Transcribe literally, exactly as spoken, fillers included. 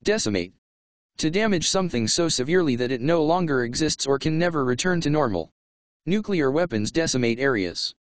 Decimate. To damage something so severely that it no longer exists or can never return to normal. Nuclear weapons decimate areas.